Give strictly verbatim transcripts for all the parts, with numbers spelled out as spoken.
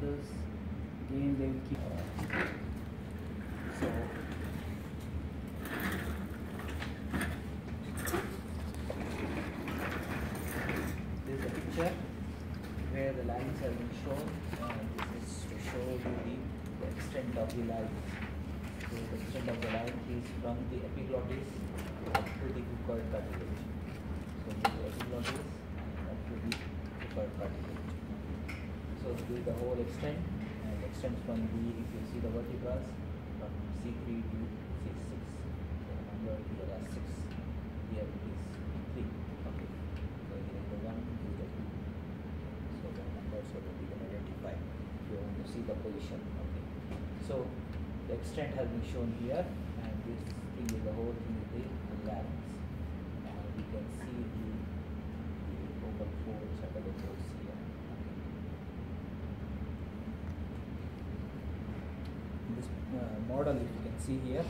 muscles. Again, they will keep. Uh, so. This is a picture where the larynx has been shown. Uh, this is to show you the, the extent of the larynx. So the extent of the larynx is from the epiglottis up to the cricoid cartilage. So this is the epiglottis and up to the cricoid cartilage. So this is the whole extent, and extends from the, if you see the vertebrae, from C three to C six. So the number here are six. Here it is three. Okay. So here is the one, here is the two. So the numbers so that we can identify if you want to see the position. Okay. So the extent has been shown here, and this thing is the whole thing is the larynx. And we can see the, the vocal folds and the folds here. Okay. This uh, model, if you can see here,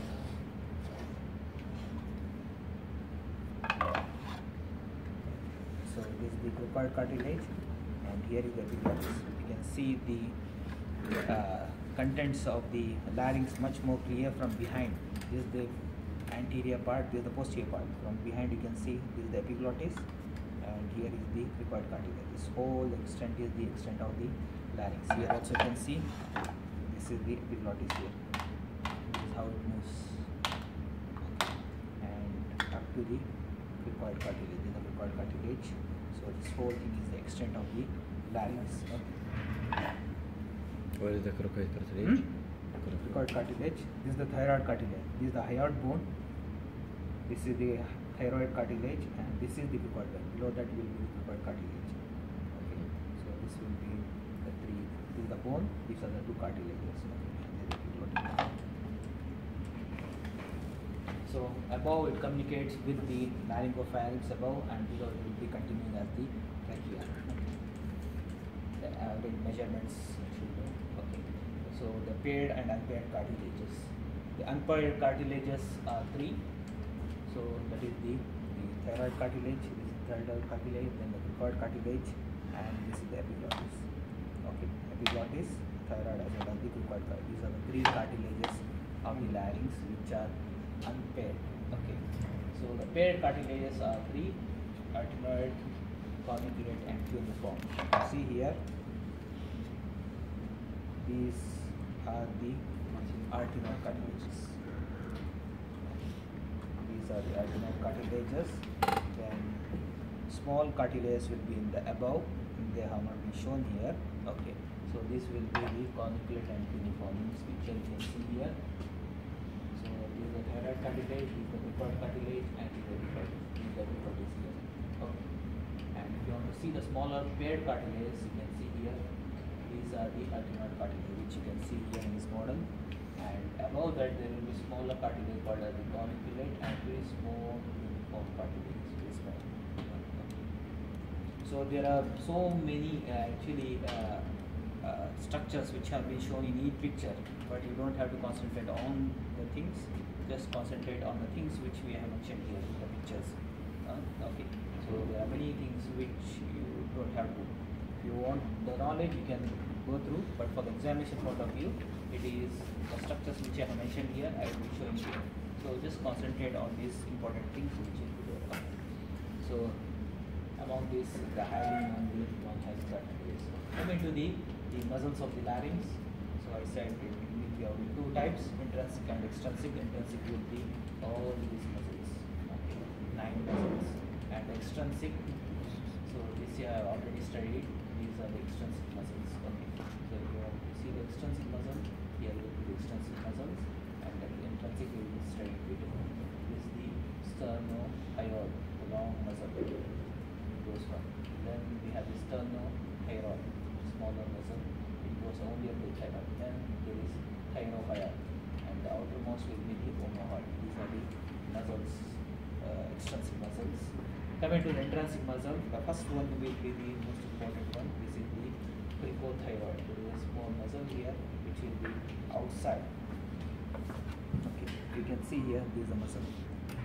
so this is the cricoid cartilage, and here is the epiglottis. You can see the uh, contents of the larynx much more clear from behind. This is the anterior part, this is the posterior part. From behind you can see this is the epiglottis, and here is the cricoid cartilage. This whole extent is the extent of the larynx. Here also you can see this is the epiglottis here. This is how it moves. Okay. And up to the cricoid cartilage. This is the cricoid cartilage. So this whole thing is the extent of the larynx. Okay. What is the cricoid cartilage? Hmm? Cricoid cartilage. This is the thyroid cartilage. This is the hyoid bone. This is the thyroid cartilage, and this is the cricoid bone. Below that will be the cricoid cartilage. Okay. So this will be the three. This is the bone. These are the two cartilages. Okay. So above it communicates with the laryngopharynx above, and below it will be continuing as the trachea. Okay. The average measurements should know. Okay. So the paired and unpaired cartilages. The unpaired cartilages are three. So that is the, the thyroid cartilage, this is the thyroid cartilage, then the cricoid cartilage, and this is the epiglottis. Okay, epiglottis, thyroid as well as the cricoid cartilage. These are the three cartilages of the larynx which are unpaired. Okay. So the paired cartilages are three: arytenoid, corniculate, and cuneiform. You see here, these are the arytenoid cartilages. These are the arytenoid cartilages. Then small cartilages will be in the above. They have not been shown here. Okay. So this will be the corniculate and cuneiform. In this picture you can see here. So this is the thyroid cartilage, this is the cricoid cartilage, and this is the epiglottis. This is the epiglottis here. Okay. And if you want to see the smaller paired cartilages, you can see here. These are the arytenoid cartilage, which you can see here in this model. And above that there will be smaller cartilage called as the corniculate, and very small uniform cartilage. Very small. So there are so many uh, actually uh, uh, structures which have been shown in each picture, but you don't have to concentrate on the things. Just concentrate on the things which we have mentioned here in the pictures. Uh, okay. So there are many things which you don't have to. If you want the knowledge, you can go through, but for the examination point of view, it is the structures which I have mentioned here, I will be showing here. So just concentrate on these important things which you do. So among these, the hyaline and the non-hyaline cartilages. Coming to the, the muscles of the larynx. So I said it will be of two types, intrinsic and extrinsic. Intrinsic will be all these muscles. Okay. Nine muscles. And extrinsic, so this I have already studied. These are the extrinsic muscles. Okay. So if you want to see the extrinsic muscle, here will be the extrinsic muscles, and the intrinsic will be studied later. This is the sternohyoid, the long muscle. Goes from. Then we have the sternohyoid, smaller muscle. It goes only up to the thyroid. Then there is thyrohyoid, and the outermost will be the omohyoid. These are the muscles, uh, extrinsic muscles. Coming to the intrinsic muscle, the first one will be the most important one. This is the cricothyroid. There is a small muscle here which will be outside. Okay, you can see here this is the muscle.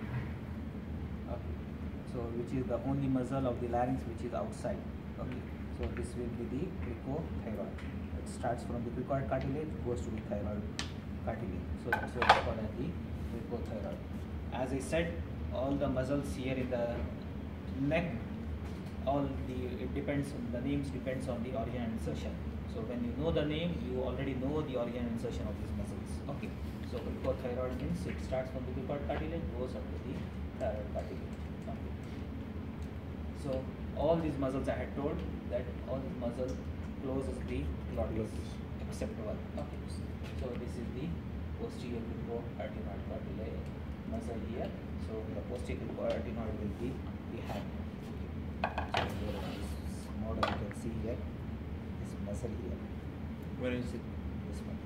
Okay, so which is the only muscle of the larynx which is outside. Okay, So this will be the cricothyroid. It starts from the cricoid cartilage, goes to the thyroid cartilage. So that's what is called as the cricothyroid. As I said, all the muscles here in the neck, all the it depends on the names depends on the origin and insertion. So when you know the name, you already know the origin and insertion of these muscles. Okay. So cricothyroid means it starts from the cricoid cartilage, goes up to the thyroid cartilage. Okay. So all these muscles I had told that all these muscles closes the glottis except one. Okay. So this is the posterior cricoarytenoid cartilage muscle here. So the posterior cricoarytenoid will be behind. So here in this model you can see here this muscle here. Where is it? This one.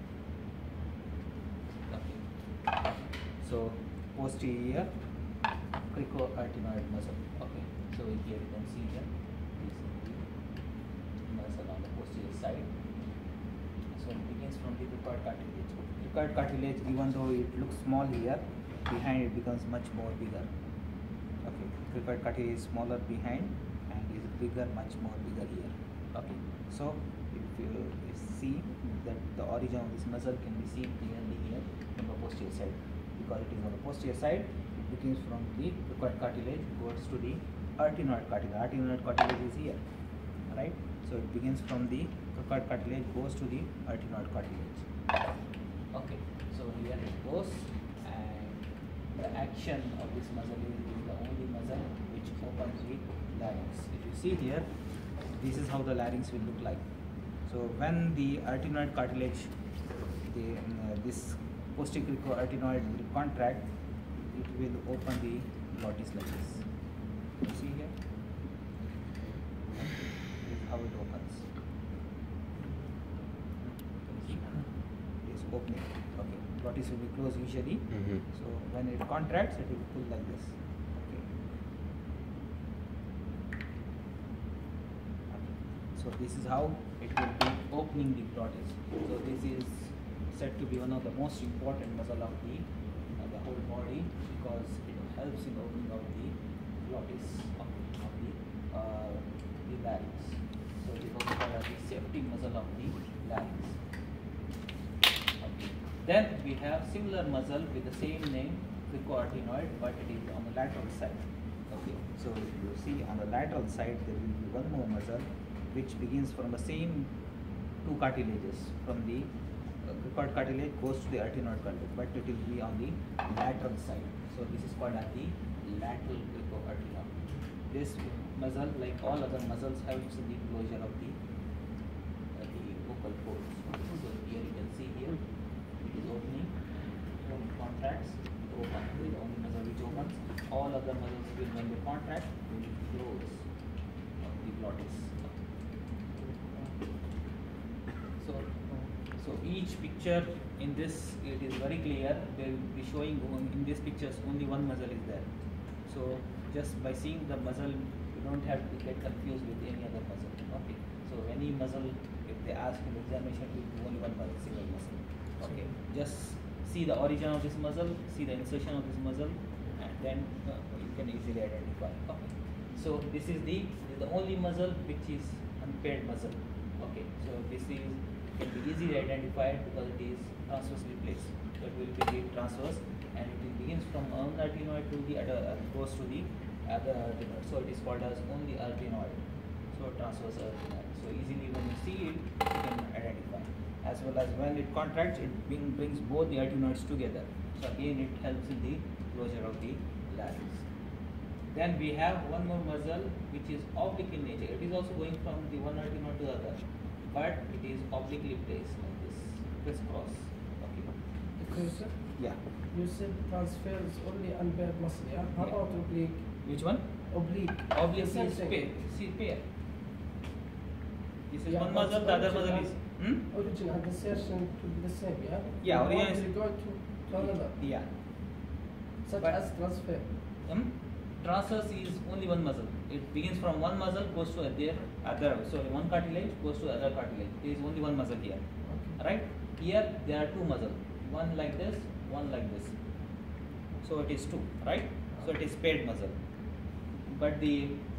Okay. So posterior cricoarytenoid muscle. Okay. So here you can see here this is the muscle on the posterior side. So it begins from the cricoid cartilage. Cricoid cartilage, even though it looks small here, behind it becomes much more bigger. Okay. Cricoid cartilage is smaller behind and is bigger, much more bigger here. Okay. So if you see that the origin of this muscle can be seen clearly here from the posterior side, because it is on the posterior side. It begins from the cricoid cartilage, goes to the arytenoid cartilage. Arytenoid cartilage is here, right? So it begins from the cricoid cartilage, goes to the arytenoid cartilage. Okay. So here it goes, and the action of this muscle is, is the only muscle which opens the larynx. If you see here, this is how the larynx will look like. So when the arytenoid cartilage, the uh, this posterior cricoarytenoid will contract, it will open the glottis like this. You see here, this is how it opens. Can you see? It is opening. Okay, glottis will be closed usually. Mm-hmm. So when it contracts, it will pull like this. Okay. Okay. So this is how it will be opening the glottis. So this is said to be one of the most important muscle of the uh, the whole body, because it helps in opening of the glottis of, of the uh, the larynx. So it is also called as the safety muscle of the larynx. Okay. Then we have similar muscle with the same name, cricoarytenoid, but it is on the lateral side. Okay. So if you see on the lateral side, there will be one more muscle which begins from the same two cartilages. From the uh, cricoid cartilage goes to the arytenoid cartilage, but it will be on the lateral side. So this is called as the lateral cricoarytenoid. This muscle, like all other muscles, helps in the closure of the uh, the vocal cords. So here you can see here it is opening, when it contracts, it opens. It is the only muscle which opens. All other muscles will, when they contract, will close of the glottis. So, so each picture in this, it is very clear. They will be showing on- in these pictures only one muscle is there. So just by seeing the muscle, you don't have to get confused with any other muscle. Okay. So any muscle, if they ask in the examination, it will be only one muscle, single muscle. Okay. Just see the origin of this muscle, see the insertion of this muscle, and then uh, you can easily identify. Okay. So this is the this is the only muscle which is unpaired muscle. Okay. So this is can be easily identified because it is transversely placed. So it will be the transverse, and it begins from one arytenoid to the other, uh, goes to the other arytenoid. So it is called as only arytenoid. So transverse arytenoid. So easily when you see it, you can identify. As well as when it contracts, it bring, brings both the arytenoids together. So again, it helps in the closure of the larynx. Then we have one more muscle which is oblique in nature. It is also going from the one arytenoid to the other, but it is obliquely placed like this, crisscross. Okay. Okay, sir. Yeah. You said transfer is only unpaired muscle, yeah? How Yeah. about oblique? Which one? Oblique. Oblique The same is thing. pair. See, pair. This is Yeah, one but muscle, the other origin muscle is. and- Hmm? Origin and insertion to be the same, yeah? Yeah, From one origin is- will go to, to another, Yeah. such But- as transfer. Um, transverse is only one muscle. It begins from one muscle, goes to their other. Sorry, one cartilage goes to other cartilage. There is only one muscle here. Okay. Right? Here there are two muscles. One like this, one like this. So it is two, right? So it is paired muscle. But the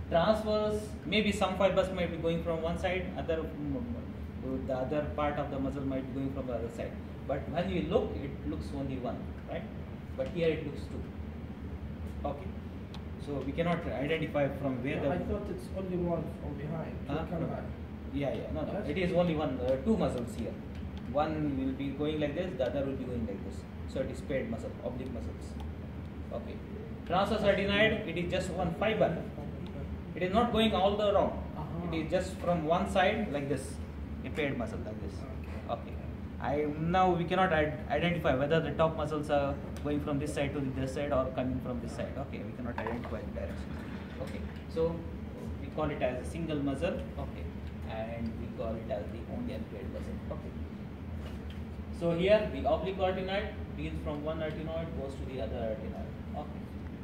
transverse, maybe some fibers might be going from one side, other mm, the other part of the muscle might be going from the other side. But when you look, it looks only one, right? But here it looks two. Okay. So we cannot identify from where Yeah, the. I thought it's only one from behind. two Huh? come back. Yeah, yeah, no, no. Yes. It is only one, uh, two muscles here. One will be going like this, the other will be going like this. So it is paired muscle, oblique muscles. Okay. Transverse retinoid, it is just one fiber. It is not going all the round. Uh-huh. It is just from one side like this, a paired muscle like this. Okay. I now we cannot ad- identify whether the top muscles are going from this side to this side or coming from this side. Okay, we cannot identify the direction. Okay. So we call it as a single muscle. Okay. And we call it as the only unpaired muscle. Okay. So here the oblique retinoid begins from one retinoid, goes to the other retinoid. Okay.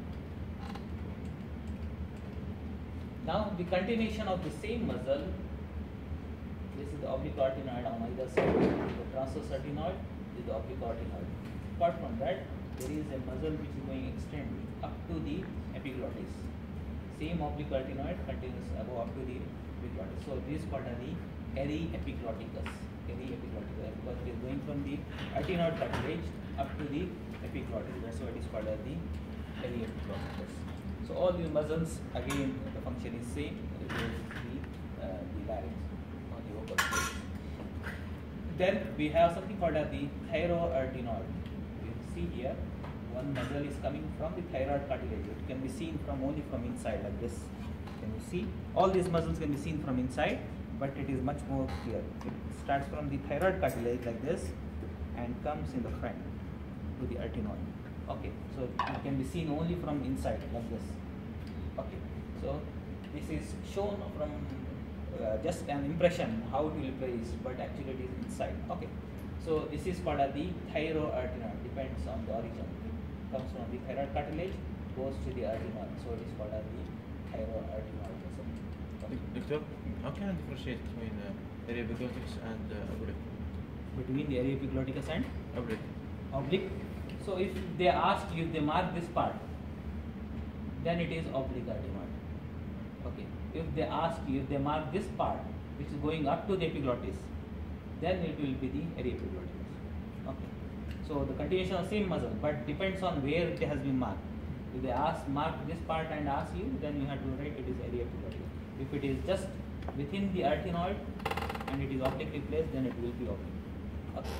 Now the continuation of the same muscle, this is the oblique retinoid on either side. The transverse retinoid is the oblique retinoid. Apart from that, there is a muscle which is going extended up to the epiglottis. Same oblique retinoid continues above up to the epiglottis. So this is called as the aryepiglotticus. Aryepiglotticus because it is going from the retinoid cartilage up to the epiglottis. That's why it is called as the aryepiglotticus. So all the muscles, again, the function is same. It is the, uh, the larynx or the vocal cords. Then we have something called as the thyroarytenoid. You see here, one muscle is coming from the thyroid cartilage. It can be seen from only from inside like this. Can you see? All these muscles can be seen from inside, but it is much more clear. It starts from the thyroid cartilage like this and comes in the front to the arytenoid. Okay, so it can be seen only from inside like this. Okay, so this is shown from uh, just an impression how it will place, but actually it is inside. Okay, so this is called as the thyroarytenoid. Depends on the origin. It comes from the thyroid cartilage, goes to the arytenoid. So it is called as the thyroarytenoid. Okay. Doctor, how can I differentiate between uh, aryepiglotticus and uh, oblique? Between the aryepiglotticus and Oblique. oblique. So if they ask you, if they mark this part, then it is oblique retinoid. Okay. If they ask you, if they mark this part, which is going up to the epiglottis, then it will be the aryepiglotticus. Okay. So the continuation of same muscle, but depends on where it has been marked. If they ask mark this part and ask you, then you have to write it is aryepiglotticus. If it is just within the arytenoid and it is obliquely placed, then it will be oblique. Okay.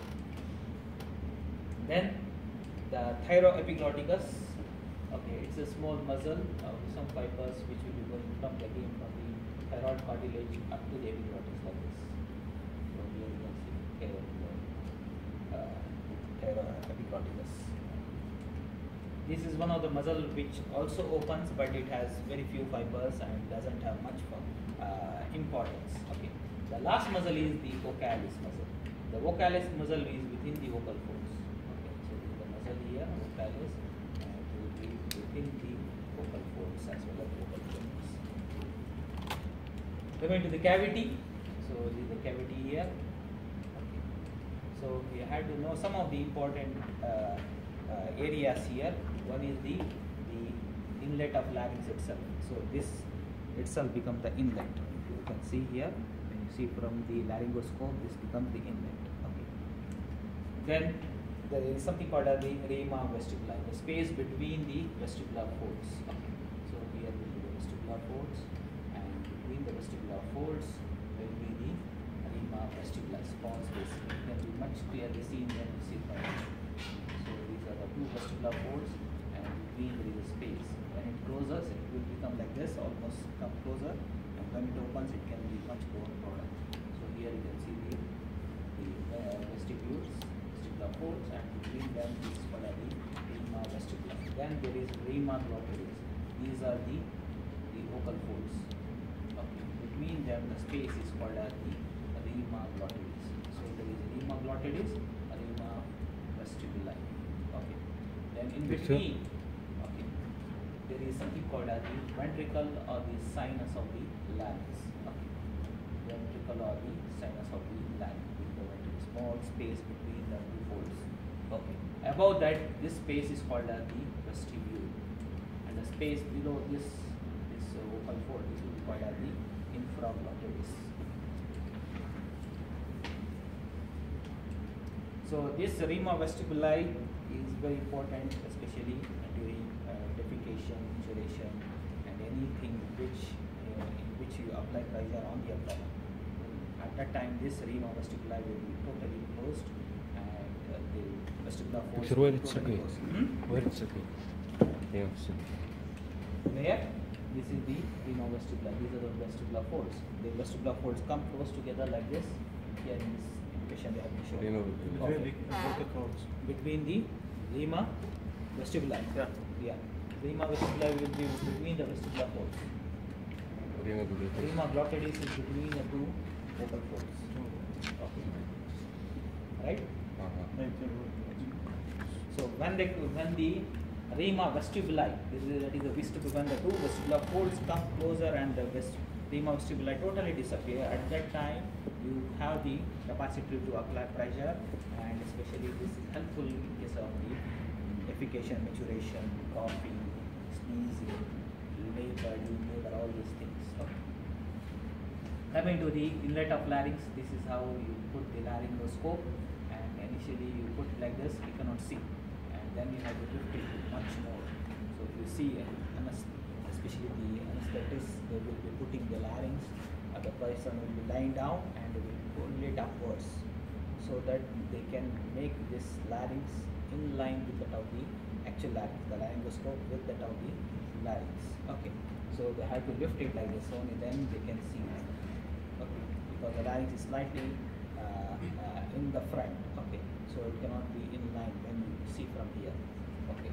Then the thyroepiglotticus, okay, it's a small muscle uh, with some fibers which will be going from again from the thyroid cartilage up to the epiglottis like this. So here you can see thyroid, uh, thyroepiglotticus. This is one of the muscle which also opens, but it has very few fibers and doesn't have much uh, importance. Okay. The last muscle is the vocalis muscle. The vocalis muscle is within the vocal folds. Here, vocalis, and it will be within the vocal folds as well as vocal cords. Coming to the cavity, so this is the cavity here. Okay. So we had to know some of the important uh, uh, areas here. One is the the inlet of larynx itself. So this itself becomes the inlet. You can see here. When you see from the laryngoscope, this becomes the inlet. Okay. Then there is something called as the rama vestibuli, the space between the vestibular folds. Okay. So here will be the vestibular folds, and between the vestibular folds will be the rama vestibuli, small space. It can be much clearly seen when you see from here. So these are the two vestibular folds, and between there is a space. When it closes, it will become like this, almost come closer, and when it opens, it can be much more broader. So here you can see the, the uh, vestibules. Folds, and between them is called as the rama vestibulus. Then there is rama glottis. These are the, the vocal folds. Okay. Between them the space is called as the rama glottis. So there is rama glottis, rama vestibuli. Okay. Then in between, okay, there is something called as the ventricle or the sinus of the larynx. Okay. Ventricle or the sinus of the larynx. The ventricle, small space between the two folds. Okay. Above that, this space is called as the vestibule, and the space below this, this uh, vocal fold. This will be called as the infraglottis. So this rima vestibuli is very important, especially during uh, defecation, maturation, and anything which uh, in which you apply pressure on the abdomen. At that time, this rima vestibuli will be totally closed, and uh, the vestibular folds Doctor, will where be it's totally okay? closed. Hmm? Where it's okay? Yeah, so- Where? This is the rima vestibuli. These are the vestibular folds. The vestibular folds come close together like this. Here in this indication they have been shown. Rima Between the vocal cords. Between the rima vestibuli. Yeah. Yeah. Rima vestibuli will be between the vestibular folds. Rima glottis. Rima glottis is between the two vocal folds. Okay. Right? Uh-huh. So when they when the rima vestibuli, this is, that is the vestibule, when the two vestibular folds come closer and the vest, rima vestibuli totally disappear, at that time you have the capacity to apply pressure, and especially this is helpful in case of the defecation, maturation, coughing, sneezing, labor, during labor, all these things. Okay. Coming to the inlet of larynx, this is how you put the laryngoscope, and initially you put it like this, you cannot see, and then you have to lift it much more. So if you see, uh, anes- especially the anesthetist, they will be putting the larynx, uh, the person will be lying down and they will pull it upwards, so that they can make this larynx in line with that of the actual larynx, the laryngoscope with that of the larynx. Okay, so they have to lift it like this, only then they can see. Okay, because the larynx is slightly uh, uh, in the front. Okay, so it cannot be in line when you see from here. Okay,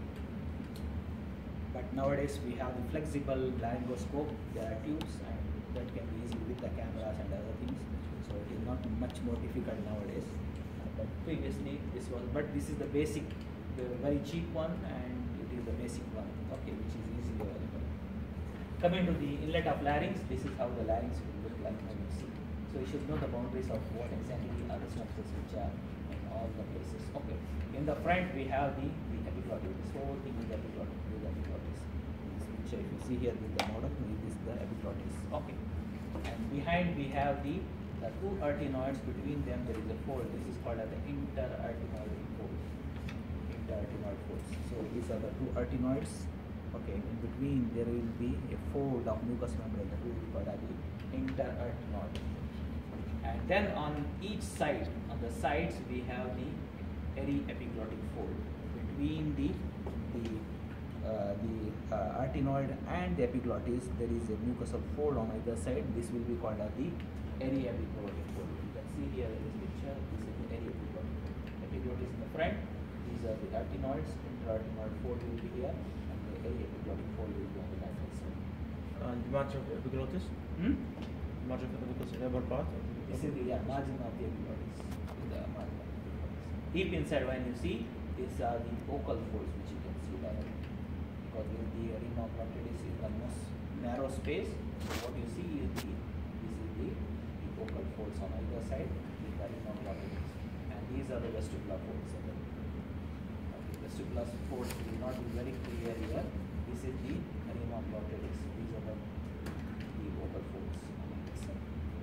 but nowadays we have the flexible laryngoscope. There are tubes, and that can be easy with the cameras and other things. So it is not much more difficult nowadays. Uh, but previously this was, but this is the basic, the very cheap one, and it is the basic one. Okay, which is easily available. Coming to the inlet of larynx, this is how the larynx will look like when you see. So you should know the boundaries of what exactly are the structures which are in all the places. Okay. In the front we have the, the epiglottis. This whole thing is epiglottis. This is epiglottis. This picture, if you see here with the model, this is the epiglottis. Okay. And behind we have the, the two arytenoids. Between them there is a fold. This is called as the interarytenoid fold. Interarytenoid folds. So these are the two arytenoids. Okay, in between there will be a fold of mucous membrane that will be called as the interarytenoid. And then on each side, on the sides, we have the eriepiglottic fold. Between the the uh, the uh, arytenoid and the epiglottis, there is a mucosal fold on either side. This will be called as the eriepiglottic fold. You can see here in this picture, this is the eriepiglottic fold. Epiglottis in the front, these are the arytenoids, interarytenoid fold will be here, and the eriepiglottic fold will be on the lateral side. And the margin of the epiglottis? Hmm? Margin of the epiglottis, the upper part? This is the yeah, margin of the epiglottis. The margin of the epiglottis. Deep inside, when you see, these are the vocal folds which you can see directly. Because with the rima glottis is the most narrow space. So what you see is the this is the, the vocal folds on either side with the rima glottis. And these are the vestibular folds. Okay, vestibular folds will not be very clear here. This is the rima glottis. These are the, the vocal folds on either side.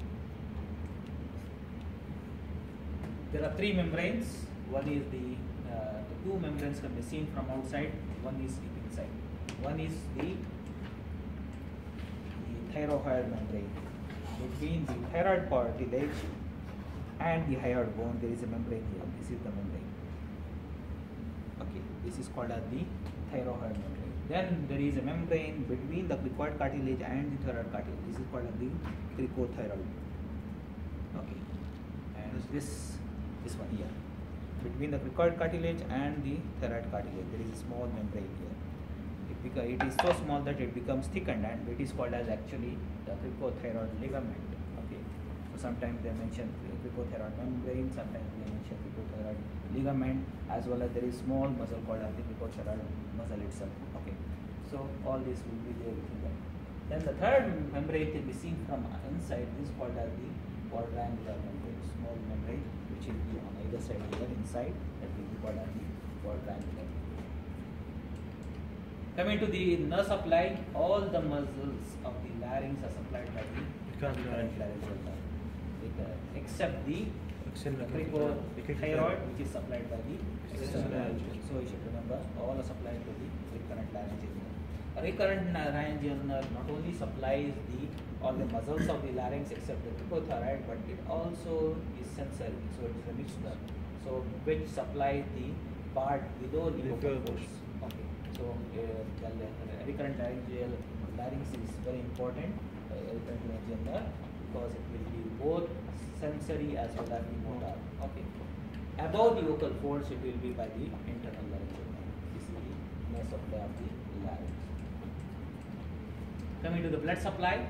There are three membranes. One is the, uh, the two membranes can be seen from outside. One is deep inside. One is the, the thyroid membrane. Between the thyroid cartilage and the hyoid bone, there is a membrane here. This is the membrane. Okay, this is called as the thyroid membrane. Then there is a membrane between the cricoid cartilage and the thyroid cartilage. This is called as the cricothyroid. Okay, and this this one here. Between the cricoid cartilage and the thyroid cartilage, there is a small membrane here. It, beca it is so small that it becomes thickened, and it is called as actually the cricothyroid ligament. Okay, so sometimes they mention cricothyroid membrane, sometimes they mention cricothyroid ligament, as well as there is small muscle called as the cricothyroid muscle itself. Okay, so all this will be there within that. Then the third membrane can be seen from inside. This is called as the quadrangular membrane, small membrane which will be on either side here inside, that will be called as the quadrangular. Coming to the nerve supply, all the muscles of the larynx are supplied by the Recurrent recurrent laryngeal. laryngeal nerve, Recurrent- except the External thyroid, which is supplied by the External external laryngeal. laryngeal. So you should remember, all are supplied to the recurrent laryngeal nerve. A recurrent na- laryngeal nerve not only supplies the all the muscles of the larynx except the thyroid, but it also is sensory. So it is a mixed nerve. So which supplies the part below the The vocal vocal folds. Okay. So uh, the la- recurrent laryngeal larynx is very important. Uh, recurrent laryngeal nerve because it will be both sensory as well as the motor. Okay. Above the vocal folds, it will be by the internal laryngeal nerve. This is the nerve supply of the larynx. Coming to the blood supply.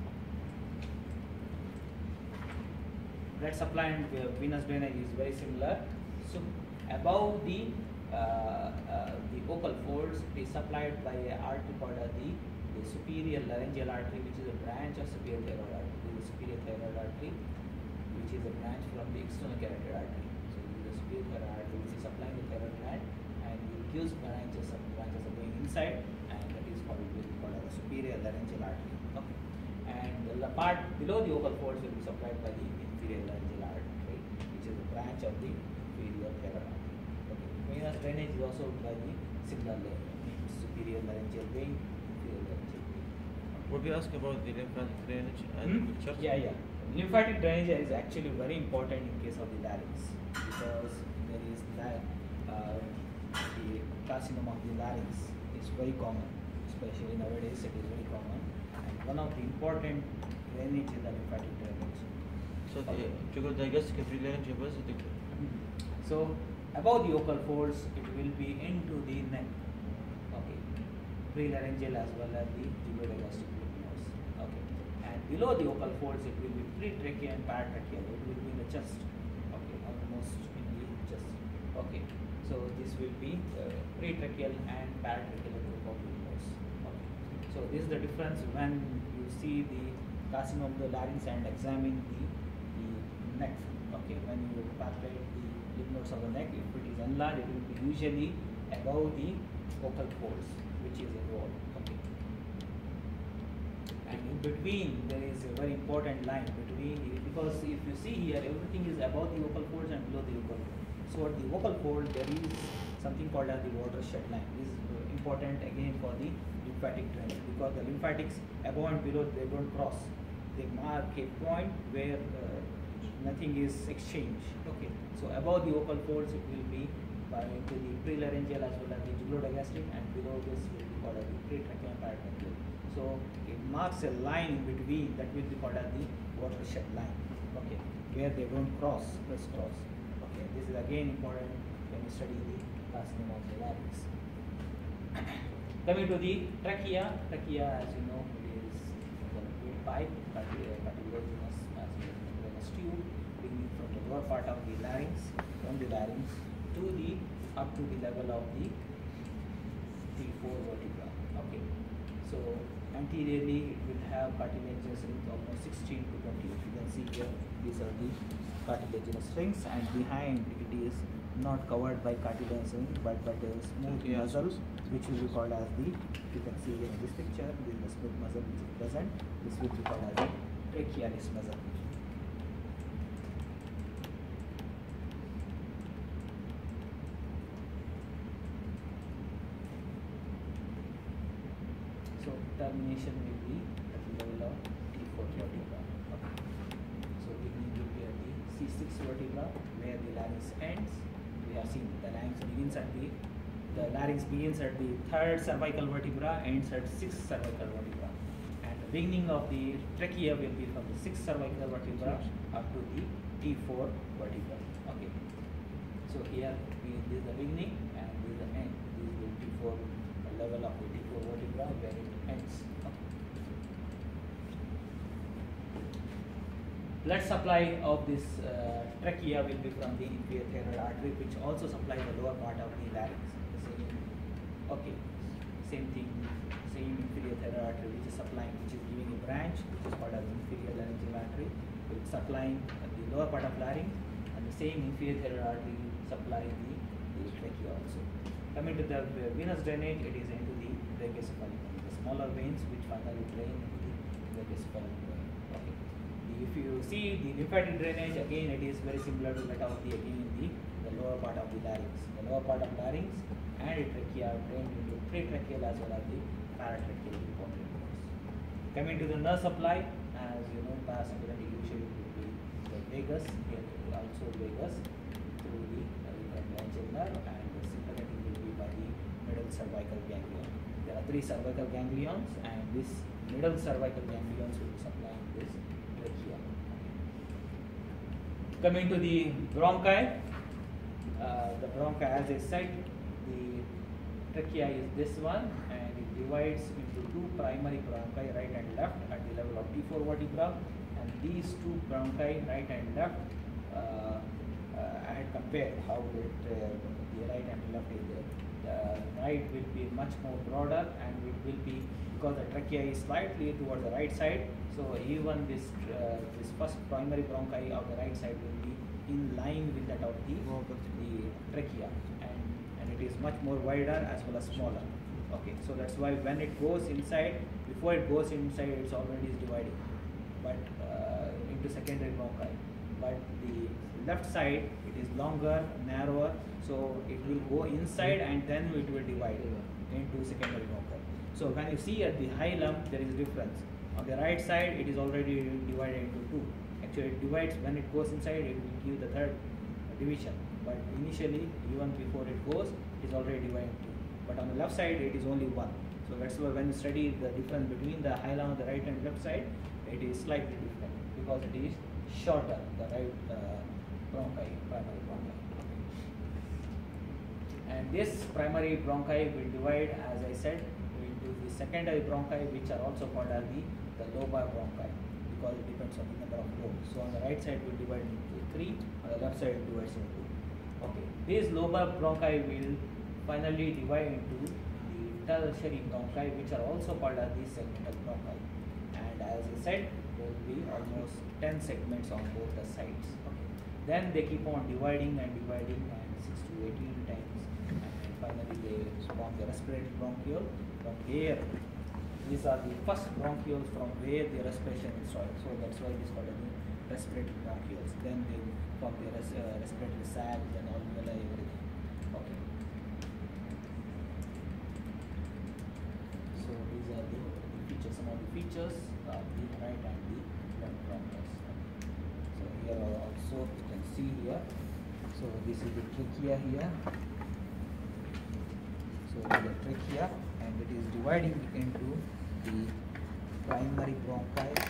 Blood supply and uh, venous drainage is very similar. So above the uh, uh, the vocal folds, it is supplied by a artery called as the, the superior laryngeal artery, which is a branch of superior thyroid artery. This is the superior thyroid artery, which is a branch from the external carotid artery. So this is the superior thyroid artery, which is supplying the thyroid gland, and it gives branches of branches are going inside, and that is called will be called as the superior laryngeal artery. Okay. And the part below the vocal folds will be supplied by the inferior laryngeal artery, which is a branch of the inferior thyroid artery. Okay. Venous drainage is also by the similar layer, superior laryngeal vein, inferior laryngeal vein. Would we ask about the lymphatic drainage and Hmm? pictures? Yeah, yeah. Lymphatic drainage is actually very important in case of the larynx because there is la- uh, the carcinoma of the larynx is very common, especially nowadays it is very common. And one of the important drainage is the lymphatic drainage. So the Okay. jugular-digestive laryngeal parasitic. So above the vocal folds, it will be into the neck. Okay, prelaryngeal as well as the jugular-digestive lymph nodes. Okay, and below the vocal folds, it will be pretracheal and paratracheal. It will be in the chest. Okay, almost in the chest. Okay, so this will be uh, pretracheal and paratracheal lymph nodes. Okay, so this is the difference when you see the carcinoma of the larynx and examine the the neck. Okay, when you palpate the lymph nodes of the neck, if it is enlarged, it will be usually above the vocal folds, which is involved. Okay. And in between, there is a very important line between, because if you see here, everything is above the vocal folds and below the vocal fold. So at the vocal fold, there is something called as the watershed line. This is uh, important again for the lymphatic drainage because the lymphatics above and below, they don't cross. They mark a point where uh, nothing is exchanged. Okay, so above the vocal folds it will be by into the prelaryngeal as well as the jugular-digestive, and below this will be called as the pretracheal and paratracheal. So it marks a line in between that will be called as the watershed line. Okay, where they don't cross, press cross. Okay, this is again important when you study the carcinoma of the larynx. Coming to the trachea, trachea as you know it is the big pipe, cartilaginous as well as membranous tube, beginning from the lower part of the larynx, from the larynx to the up to the level of the T four vertebra. Okay, so anteriorly it will have cartilaginous rings almost sixteen to twenty. If you can see here, these are the cartilaginous rings, and behind it is not covered by cartilaginous ring but by the smooth Yeah. muscles, which will be called as the, you can see in this picture, this is the smooth muscle which is present. This will be called as the trachealis muscle. So termination will be at the level of T four vertebra. Okay. So beginning will be at the C six vertebra where the larynx ends. We have seen the larynx begins at the the larynx begins at the third cervical vertebra, ends at sixth cervical vertebra, and the beginning of the trachea will be from the sixth cervical vertebra up to the T four vertebra. Okay. So here we, this is the beginning and this is the end. This is the T four level of the T four vertebra where it ends. Okay. Blood supply of this uh, trachea will be from the inferior thyroid artery, which also supplies the lower part of the larynx. The same, okay, same thing, same inferior thyroid artery which is supplying, which is giving a branch, which is called as inferior laryngeal artery, which is supplying uh, the lower part of larynx, and the same inferior thyroid artery supplies the, the trachea also. Coming to the uh, venous drainage, it is into the brachiocephalic, the smaller veins which finally drain into the brachiocephalic vein. Okay. The- If you see the lymphatic drainage, again it is very similar to that of the again the, the lower part of the larynx. The lower part of larynx and the trachea drained into pretracheal as well as the paratracheal component. Coming to the nerve supply, as you know, parasympathetic usually will be the vagus, here also vagus through the laryngeal nerve, and the sympathetic will be by the middle cervical ganglion. There are three cervical ganglions, and this middle cervical ganglions will be supplying this trachea. Coming to the bronchi, uh, the bronchi, as I said, the trachea is this one, and it divides into two primary bronchi, right and left, at the level of T four vertebra. And these two bronchi, right and left, uh, uh, I had compared how it, uh, the right and left is there. The right will be much more broader, and it will be, because the trachea is slightly towards the right side, so even this uh, this first primary bronchi of the right side will be in line with that of the, the trachea, and, and it is much more wider as well as smaller. Okay, so that's why when it goes inside, before it goes inside, it's already is dividing, but uh, into secondary bronchi. But the left side, it is longer, narrower, so it will go inside and then it will divide into secondary bronchi. So when you see at the hilum, there is difference. On the right side, it is already divided into two. Actually, it divides when it goes inside, it will give the third division. But initially, even before it goes, it is already divided into two. But on the left side, it is only one. So that's why when you study the difference between the hilum on the right and left side, it is slightly different because it is shorter, the right uh, bronchi, primary bronchi. And this primary bronchi will divide, as I said, into the secondary bronchi, which are also called as the, the lobar bronchi, because it depends on the number of lobes. So on the right side will divide into three, on the left side it divides into two. Okay, these lobar bronchi will finally divide into the tertiary bronchi, which are also called as the segmental bronchi. And as I said, there will be almost ten segments on both the sides. Okay. Then they keep on dividing and dividing, and six to eighteen times, and finally they form the respiratory bronchiole. From here, these are the first bronchioles from where the respiration is started. So that's why it is called the respiratory bronchioles. Then they form the res uh, respiratory sac, then alveoli, everything. Okay. So these are the, the features, some of the features of the right and the left bronchus. So here also you can see here. So this is the trachea here. So the trachea, and it is dividing into the primary bronchi.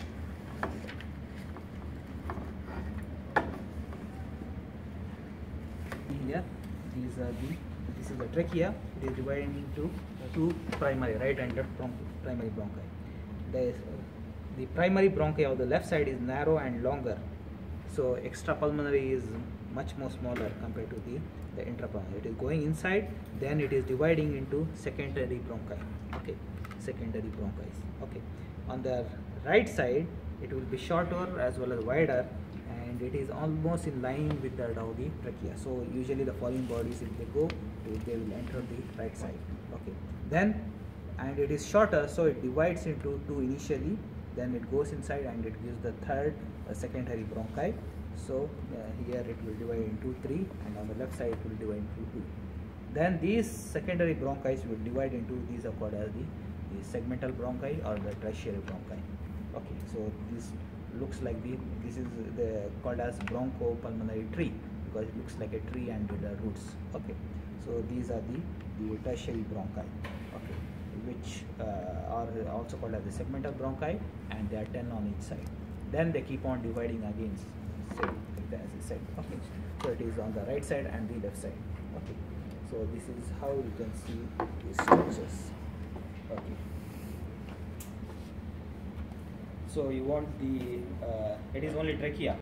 Here, these are the, this is the trachea. It is dividing into two primary, right and left bronchi, primary bronchi. The, the primary bronchi of the left side is narrow and longer, so extrapulmonary is much more smaller compared to the, the intrapulmonary. It is going inside, then it is dividing into secondary bronchi. Okay, secondary bronchi. Okay, on the right side, it will be shorter as well as wider, and it is almost in line with that of the trachea. So usually the foreign bodies, if they go, they will enter the right side. Okay, then, and it is shorter, so it divides into two initially, then it goes inside and it gives the third uh, secondary bronchi. So uh, here it will divide into three, and on the left side it will divide into two. Then these secondary bronchi will divide into, these are called as the, the segmental bronchi or the tertiary bronchi. Okay, so this looks like the, this is the called as bronchopulmonary tree, because it looks like a tree and with the roots. Okay, so these are the, the tertiary bronchi. Okay, which uh, are also called as the segmental bronchi, and there are ten on each side. Then they keep on dividing again, so like that, as I said. Okay, so it is on the right side and the left side. Okay, so this is how you can see these structures. Okay, so you want the uh, it is only trachea.